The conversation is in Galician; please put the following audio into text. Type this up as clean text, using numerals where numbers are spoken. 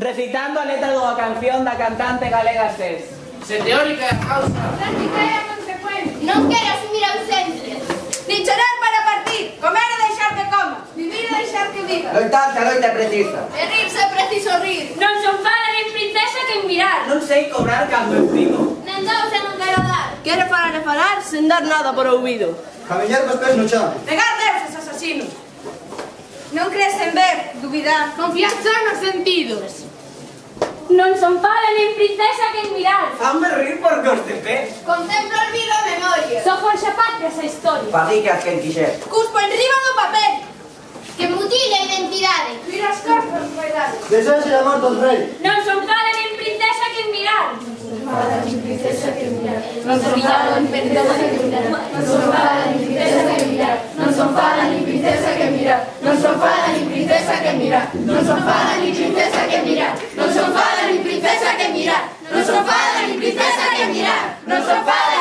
recitando a letra dunha canción da cantante galega Ses. Se teórica é a causa. Práctica é a consecuencia. Non quero asumir ausencias. Nin chorar para partir, comer e deixar que coma, vivir e deixar que viva. Loitar se a loita é precisa. E rir se é preciso rir. Non son fala nin princesa que mirar. Non sei cobrar cando escribo. Nen dou se non quero dar. Quero falar e falar sen dar nada por ouvido. Camiñar cos pés no chan. Negar deuses asasinos. Non crees en ver, dubidar. Confianza nos sentidos. Non son fala nin princesa que mirar. Fanme rir porque os de pé. Contemplo olvido a memoria. Só forxa patria esa historia. Fadicas quen quixer. Cuspo enriba do papel. Que mutile a identidade. Mira as costas, vaidade. Desexe a morte aos reis. Non son fala nin princesa que mirar. Non son fala nin princesa que mirar. Non son fala nin princesa que mirar. Non son fala nin princesa que mirar. Non son fala nin princesa que mirar. Non son fala nin princesa que mirar. Non son fala nin princesa que mirar. Non son fala nin princesa que mirar. Non son fala